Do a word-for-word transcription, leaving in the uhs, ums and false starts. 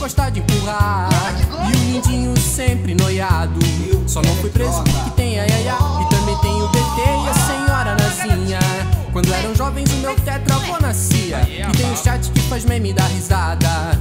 gosta de empurrar. E o lindinho sempre noiado. Só não foi preso porque tem a Yaya. E também tem o B T e a senhora Nazinha. Quando eram jovens o meu tetravô nascia. E tem o chat que faz meme da risada.